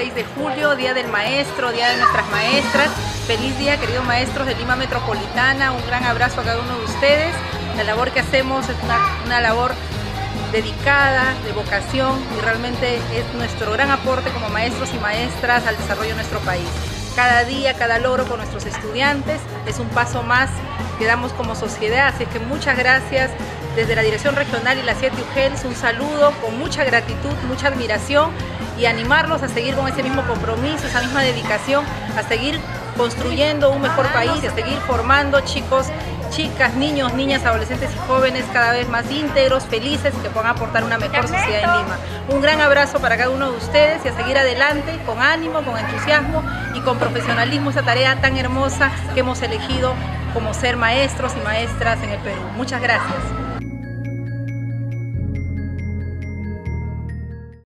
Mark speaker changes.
Speaker 1: 6 de julio, Día del Maestro, Día de nuestras maestras. Feliz día, queridos maestros de Lima Metropolitana. Un gran abrazo a cada uno de ustedes. La labor que hacemos es una labor dedicada, de vocación, y realmente es nuestro gran aporte como maestros y maestras al desarrollo de nuestro país. Cada día, cada logro con nuestros estudiantes es un paso más que damos como sociedad, así que muchas gracias desde la Dirección Regional y la 7 UGELS, un saludo con mucha gratitud, mucha admiración, y animarlos a seguir con ese mismo compromiso, esa misma dedicación, a seguir construyendo un mejor país, a seguir formando chicos, chicas, niños, niñas, adolescentes y jóvenes cada vez más íntegros, felices, que puedan aportar una mejor sociedad en Lima. Un gran abrazo para cada uno de ustedes y a seguir adelante con ánimo, con entusiasmo y con profesionalismo esa tarea tan hermosa que hemos elegido como ser maestros y maestras en el Perú. Muchas gracias.